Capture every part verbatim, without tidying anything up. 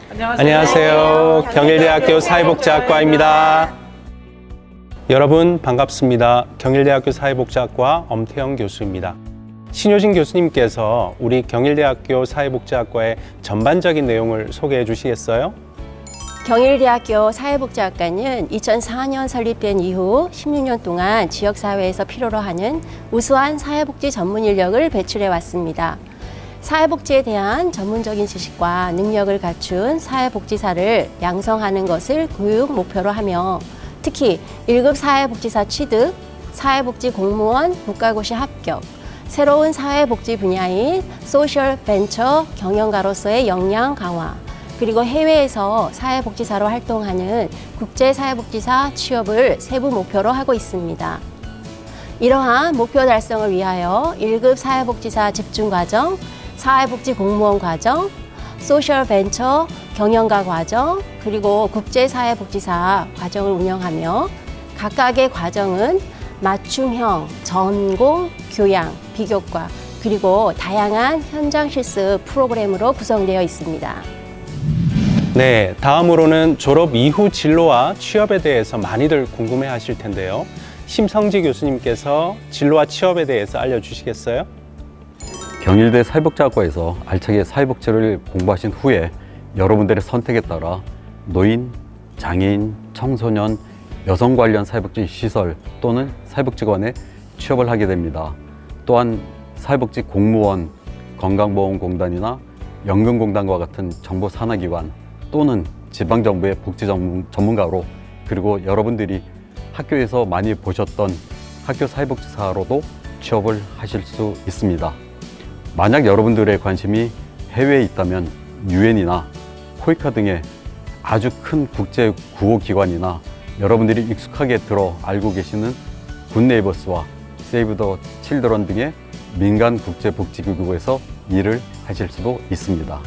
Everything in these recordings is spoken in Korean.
안녕하세요. 안녕하세요. 경일대학교 사회복지학과입니다. 여러분 반갑습니다. 경일대학교 사회복지학과 엄태영 교수입니다. 신효진 교수님께서 우리 경일대학교 사회복지학과의 전반적인 내용을 소개해 주시겠어요? 경일대학교 사회복지학과는 이천사 년 설립된 이후 십육 년 동안 지역사회에서 필요로 하는 우수한 사회복지 전문 인력을 배출해 왔습니다. 사회복지에 대한 전문적인 지식과 능력을 갖춘 사회복지사를 양성하는 것을 교육 목표로 하며 특히 일 급 사회복지사 취득, 사회복지 공무원 국가고시 합격, 새로운 사회복지 분야인 소셜 벤처 경영가로서의 역량 강화, 그리고 해외에서 사회복지사로 활동하는 국제사회복지사 취업을 세부 목표로 하고 있습니다. 이러한 목표 달성을 위하여 일 급 사회복지사 집중과정, 사회복지 공무원 과정, 소셜 벤처 경영가 과정, 그리고 국제사회복지사 과정을 운영하며 각각의 과정은 맞춤형, 전공, 교양, 비교과, 그리고 다양한 현장 실습 프로그램으로 구성되어 있습니다. 네, 다음으로는 졸업 이후 진로와 취업에 대해서 많이들 궁금해 하실 텐데요. 심성지 교수님께서 진로와 취업에 대해서 알려주시겠어요? 경일대 사회복지학과에서 알차게 사회복지를 공부하신 후에 여러분들의 선택에 따라 노인, 장애인, 청소년, 여성 관련 사회복지 시설 또는 사회복지관에 취업을 하게 됩니다. 또한 사회복지 공무원, 건강보험공단이나 연금공단과 같은 정부 산하기관 또는 지방정부의 복지 전문, 전문가로, 그리고 여러분들이 학교에서 많이 보셨던 학교 사회복지사로도 취업을 하실 수 있습니다. 만약 여러분들의 관심이 해외에 있다면 유엔이나 코이카 등의 아주 큰 국제 구호기관이나 여러분들이 익숙하게 들어 알고 계시는 굿네이버스와 세이브 더 칠드런 등의 민간 국제복지기구에서 일을 하실 수도 있습니다.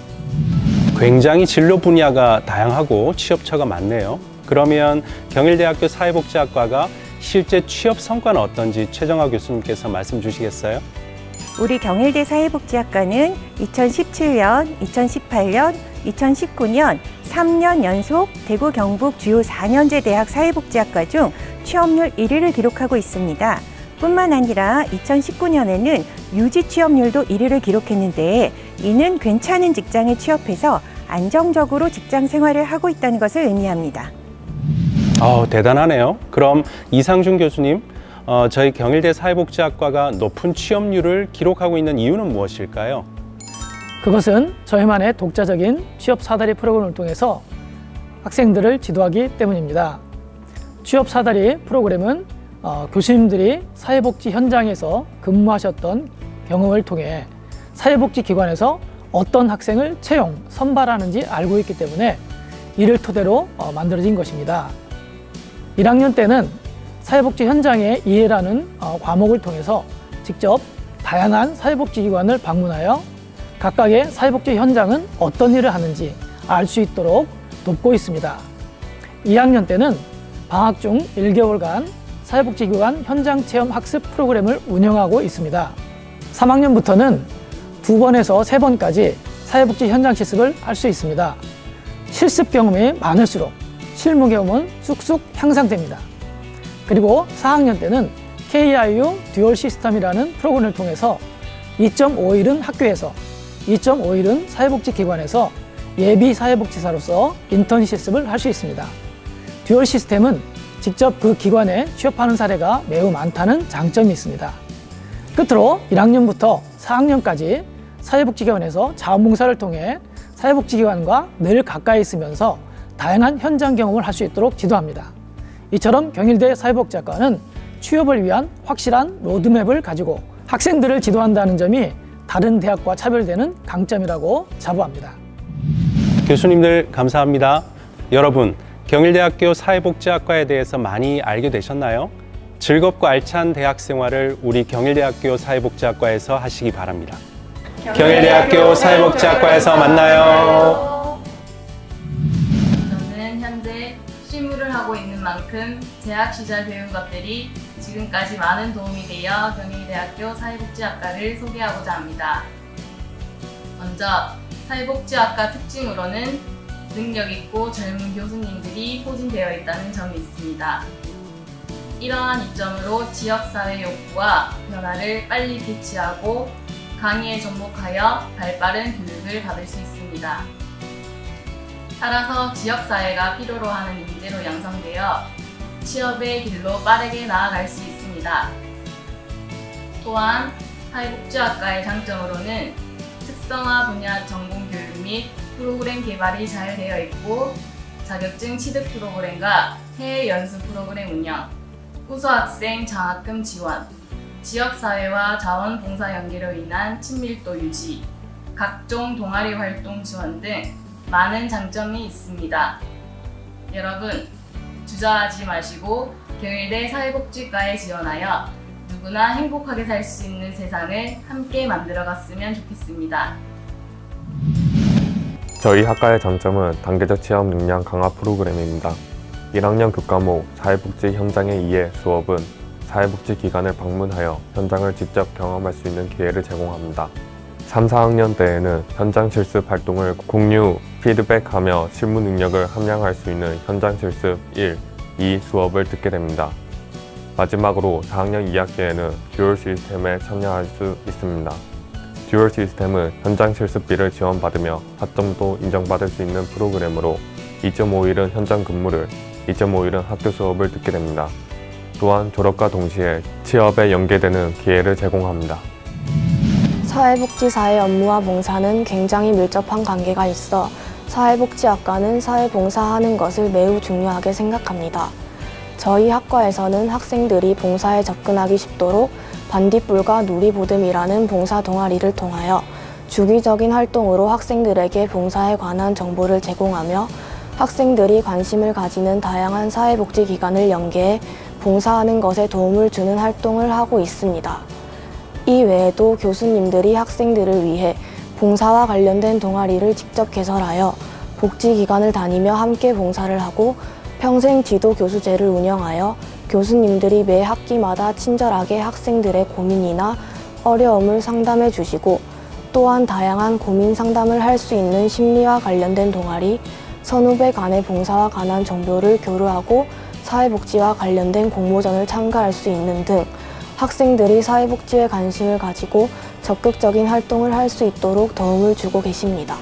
굉장히 진로 분야가 다양하고 취업처가 많네요. 그러면 경일대학교 사회복지학과가 실제 취업 성과는 어떤지 최정화 교수님께서 말씀 주시겠어요? 우리 경일대 사회복지학과는 이천십칠 년, 이천십팔 년, 이천십구 년 삼 년 연속 대구 경북 주요 사 년제 대학 사회복지학과 중 취업률 일 위를 기록하고 있습니다. 뿐만 아니라 이천십구 년에는 유지 취업률도 일 위를 기록했는데 이는 괜찮은 직장에 취업해서 안정적으로 직장 생활을 하고 있다는 것을 의미합니다. 어, 대단하네요. 그럼 이상준 교수님, 어, 저희 경일대 사회복지학과가 높은 취업률을 기록하고 있는 이유는 무엇일까요? 그것은 저희만의 독자적인 취업 사다리 프로그램을 통해서 학생들을 지도하기 때문입니다. 취업 사다리 프로그램은 어, 교수님들이 사회복지 현장에서 근무하셨던 경험을 통해 사회복지기관에서 어떤 학생을 채용, 선발하는지 알고 있기 때문에 이를 토대로 어, 만들어진 것입니다. 일 학년 때는 사회복지 현장의 이해라는 어, 과목을 통해서 직접 다양한 사회복지기관을 방문하여 각각의 사회복지 현장은 어떤 일을 하는지 알 수 있도록 돕고 있습니다. 이 학년 때는 방학 중 일 개월간 사회복지기관 현장체험 학습 프로그램을 운영하고 있습니다. 삼 학년부터는 두 번에서 세 번까지 사회복지 현장 실습을 할 수 있습니다. 실습 경험이 많을수록 실무 경험은 쑥쑥 향상됩니다. 그리고 사 학년 때는 케이아이유 듀얼 시스템이라는 프로그램을 통해서 이 점 오 일은 학교에서, 이 점 오 일은 사회복지기관에서 예비 사회복지사로서 인턴 실습을 할 수 있습니다. 듀얼 시스템은 직접 그 기관에 취업하는 사례가 매우 많다는 장점이 있습니다. 끝으로 일 학년부터 사 학년까지 사회복지기관에서 자원봉사를 통해 사회복지기관과 늘 가까이 있으면서 다양한 현장 경험을 할 수 있도록 지도합니다. 이처럼 경일대 사회복지학과는 취업을 위한 확실한 로드맵을 가지고 학생들을 지도한다는 점이 다른 대학과 차별되는 강점이라고 자부합니다. 교수님들 감사합니다. 여러분, 경일대학교 사회복지학과에 대해서 많이 알게 되셨나요? 즐겁고 알찬 대학 생활을 우리 경일대학교 사회복지학과에서 하시기 바랍니다. 경일대학교 사회복지학과에서 만나요. 저는 현재 실무를 하고 있는 만큼 재학 시절 배운 것들이 지금까지 많은 도움이 되어 경일대학교 사회복지학과를 소개하고자 합니다. 먼저 사회복지학과 특징으로는 능력 있고 젊은 교수님들이 포진되어 있다는 점이 있습니다. 이러한 이점으로 지역사회 욕구와 변화를 빨리 캐치하고 강의에 접목하여 발빠른 교육을 받을 수 있습니다. 따라서 지역사회가 필요로 하는 인재로 양성되어 취업의 길로 빠르게 나아갈 수 있습니다. 또한 사회복지학과의 장점으로는 특성화 분야 전공 교육 및 프로그램 개발이 잘 되어 있고 자격증 취득 프로그램과 해외 연수 프로그램 운영, 우수학생 장학금 지원, 지역사회와 자원봉사 연계로 인한 친밀도 유지, 각종 동아리 활동 지원 등 많은 장점이 있습니다. 여러분, 주저하지 마시고 경희대 사회복지과에 지원하여 누구나 행복하게 살 수 있는 세상을 함께 만들어갔으면 좋겠습니다. 저희 학과의 장점은 단계적 취업 역량 강화 프로그램입니다. 일 학년 교과목 사회복지 현장에 의해 수업은 사회복지기관을 방문하여 현장을 직접 경험할 수 있는 기회를 제공합니다. 삼, 사 학년 때에는 현장 실습 활동을 공유, 피드백하며 실무 능력을 함양할 수 있는 현장 실습 일, 이 수업을 듣게 됩니다. 마지막으로 사 학년 이 학기에는 듀얼 시스템에 참여할 수 있습니다. 듀얼 시스템은 현장 실습비를 지원받으며 학점도 인정받을 수 있는 프로그램으로 이 점 오 일은 현장 근무를, 이 점 오 일은 학교 수업을 듣게 됩니다. 또한 졸업과 동시에 취업에 연계되는 기회를 제공합니다. 사회복지사의 업무와 봉사는 굉장히 밀접한 관계가 있어 사회복지학과는 사회봉사하는 것을 매우 중요하게 생각합니다. 저희 학과에서는 학생들이 봉사에 접근하기 쉽도록 반딧불과 누리보듬이라는 봉사 동아리를 통하여 주기적인 활동으로 학생들에게 봉사에 관한 정보를 제공하며 학생들이 관심을 가지는 다양한 사회복지기관을 연계해 봉사하는 것에 도움을 주는 활동을 하고 있습니다. 이 외에도 교수님들이 학생들을 위해 봉사와 관련된 동아리를 직접 개설하여 복지기관을 다니며 함께 봉사를 하고 평생 지도 교수제를 운영하여 교수님들이 매 학기마다 친절하게 학생들의 고민이나 어려움을 상담해 주시고 또한 다양한 고민 상담을 할 수 있는 심리와 관련된 동아리, 선후배 간의 봉사와 관한 정보를 교류하고 사회복지와 관련된 공모전을 참가할 수 있는 등 학생들이 사회복지에 관심을 가지고 적극적인 활동을 할 수 있도록 도움을 주고 계십니다.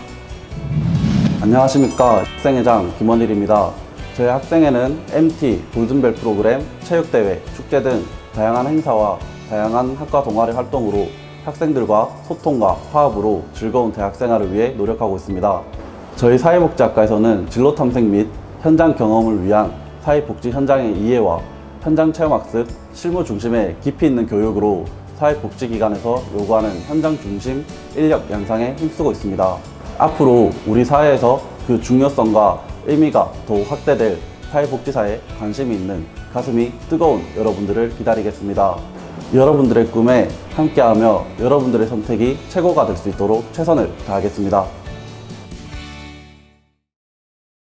안녕하십니까. 학생회장 김원일입니다. 저희 학생회는 엠티, 골든벨 프로그램, 체육대회, 축제 등 다양한 행사와 다양한 학과 동아리 활동으로 학생들과 소통과 화합으로 즐거운 대학생활을 위해 노력하고 있습니다. 저희 사회복지학과에서는 진로 탐색 및 현장 경험을 위한 사회복지 현장의 이해와 현장 체험학습, 실무 중심의 깊이 있는 교육으로 사회복지기관에서 요구하는 현장 중심 인력 양성에 힘쓰고 있습니다. 앞으로 우리 사회에서 그 중요성과 의미가 더욱 확대될 사회복지사에 관심이 있는 가슴이 뜨거운 여러분들을 기다리겠습니다. 여러분들의 꿈에 함께하며 여러분들의 선택이 최고가 될 수 있도록 최선을 다하겠습니다.